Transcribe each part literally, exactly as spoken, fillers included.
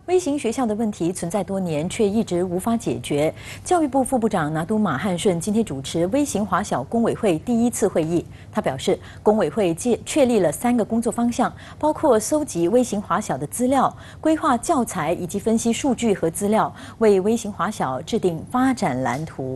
微型学校的问题存在多年，却一直无法解决。教育部副部长拿督马汉顺今天主持微型华小工委会第一次会议，他表示，工委会界确立了三个工作方向，包括搜集微型华小的资料、规划教材以及分析数据和资料，为微型华小制定发展蓝图。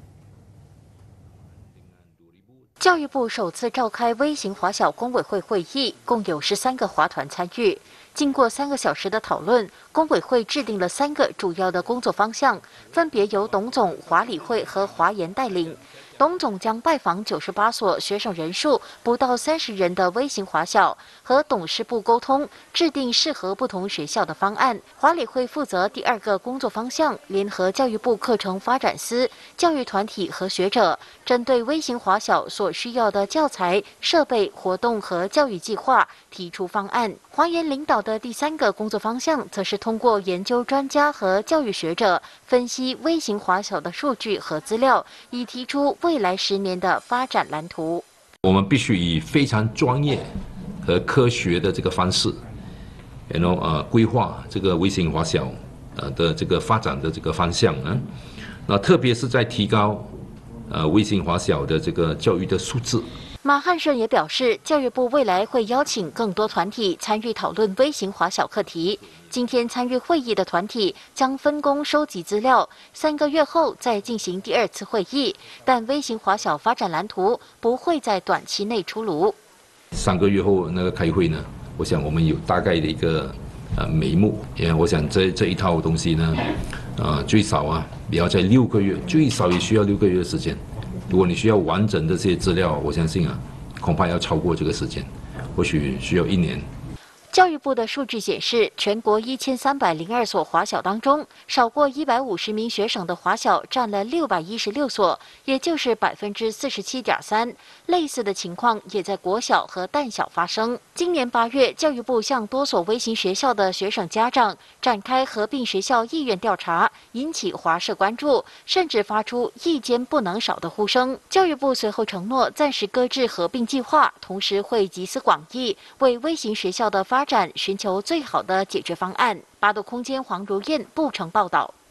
教育部首次召开微型华小工委会会议，共有十三个华团参与。经过三个小时的讨论，工委会制定了三个主要的工作方向，分别由董总、华理会和华研带领。董总将拜访九十八所学生人数不到三十人的微型华小，和董事部沟通，制定适合不同学校的方案。华理会负责第二个工作方向，联合教育部课程发展司、教育团体和学者，针对微型华小所需要的教材、设备、活动和教育计划提出方案。华研领导的第三个工作方向，则是通过研究专家和教育学者分析微型华小的数据和资料，以提出未来十年的发展蓝图。 我们必须以非常专业和科学的这个方式，然后呃规划这个微型华小呃的这个发展的这个方向啊，那特别是在提高呃微型华小的这个教育的素质。 马汉顺也表示，教育部未来会邀请更多团体参与讨论微型华小课题。今天参与会议的团体将分工收集资料，三个月后再进行第二次会议。但微型华小发展蓝图不会在短期内出炉。 三个月后那个开会呢，我想我们有大概的一个呃眉目，因为我想这这一套东西呢，呃最少啊也要在六个月，最少也需要六个月的时间。 如果你需要完整的这些资料，我相信啊，恐怕要超过这个时间，或许需要一年。 教育部的数据显示，全国一千三百零二所华小当中，少过一百五十名学生的华小占了六百一十六所，也就是百分之四十七点三。类似的情况也在国小和淡小发生。今年八月，教育部向多所微型学校的学生家长展开合并学校意愿调查，引起华社关注，甚至发出一间不能少的呼声。教育部随后承诺暂时搁置合并计划，同时会集思广益，为微型学校的发展寻求最好的解决方案。八度空间黄如燕、布城报道。